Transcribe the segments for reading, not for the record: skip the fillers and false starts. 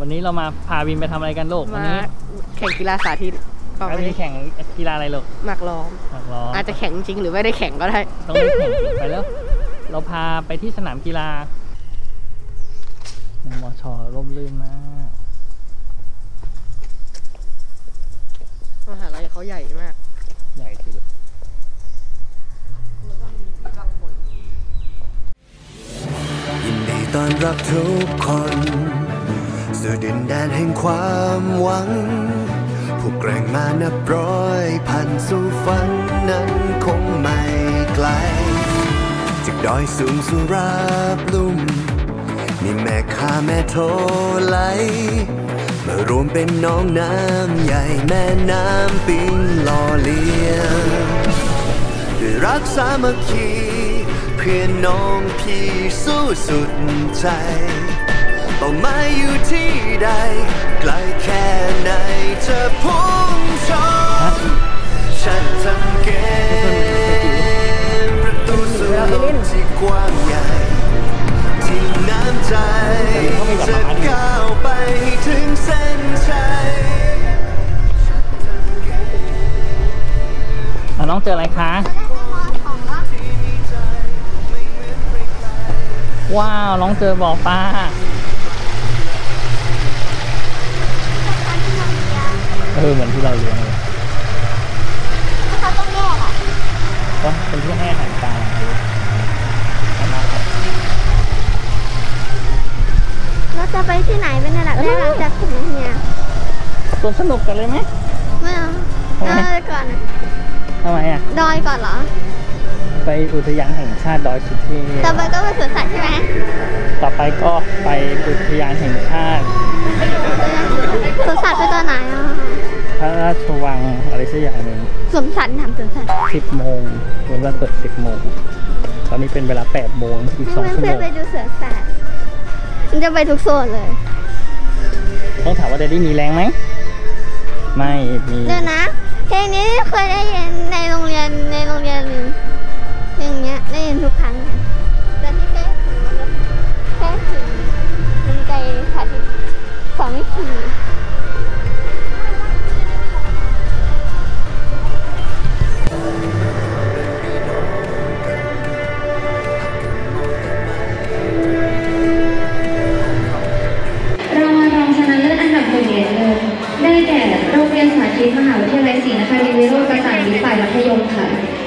วันนี้เรามาพาวินไปทำอะไรกันลูกวันนี้แข่งกีฬาสาธิตวันนี้แข่งกีฬาอะไรลูกหมากล้อมอาจจะแข่งจริงหรือไม่ได้แข่งก็ได้ต้องได้แข่งไปแล้วเราพาไปที่สนามกีฬามช.ร่มรื่นมากมหาลัยเขาใหญ่มากใหญ่สิยินดีต้อนรับทุกคนสู่ดินแดนแห่งความหวังผู้แกร่งมานับร้อยพันสู่ฝันนั้นคงไม่ไกลจากดอยสูงสู่ราบลุ่มมีแม่ข้าแม่โทไหลมารวมเป็นน้องน้ำใหญ่แม่น้ำปิงหล่อเลี้ยงด้วยรักสามัคคีเพื่อนน้องพี่สู้สุดใจเป้าหมายอยู่ที่ใดไกลแค่ไหนจะพุ่งชนฉันทำเกมประตูสู่โลกที่กว้างใหญ่ที่น้ำใจจะก้าวไปถึงเส้นชัยน้องเจออะไรคะว้าวน้องเจอบ่อปลาเหมือนที่เราเลี้ยงเลยเขาต้องแยกอ่ะก็เป็นที่ให้อาหารปลาเราจะไปที่ไหนเป็นระดับแรกหลังจากถึงเนี่ยสวนสนุกกันเลยไหมไม่เอาก่อนทำไมอ่ะดอยก่อนเหรอไปอุทยานแห่งชาติดอยสุเทพต่อไปก็ไปสวนสัตว์ใช่ไหมต่อไปก็ไปอุทยานแห่งชาติสวนสัตว์ไปตอนไหนอ่ะพระราชวังอะไรสักอย่างหนึ่งสวนสัตว์ทำสวนสัตว์ 10 โมงเวลาเปิด10 โมงตอนนี้เป็นเวลา8 โมงอีก2 ชั่วโมงไปดูสวนสัตว์มันจะไปทุกโซนเลยต้องถามว่าเดดดี้มีแรงไหมไม่มีเดี๋ยวนะเพลงนี้เคยได้ยินในโรงเรียนเพลงนี้ได้ยินทุกครั้งแต่ที่แค่ถึงมันใจค่ะที่สองวิธีได้แก่โรงเรียนสาธิตมหาวิทยาลัยศรีนครินทร์วิโรจน์ประสานมิตรฝ่ายมัธยมค่ะ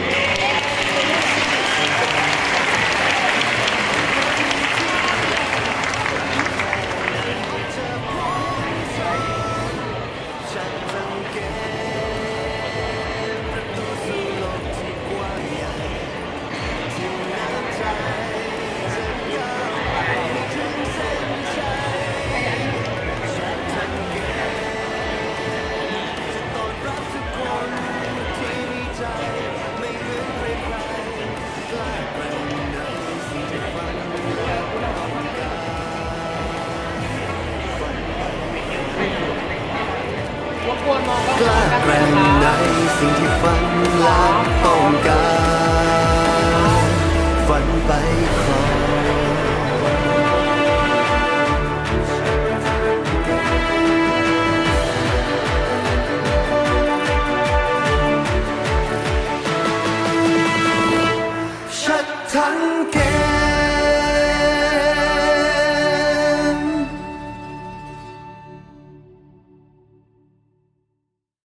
กล้าแกร่งในสิ่งที่ฝันและต้องการฝันไป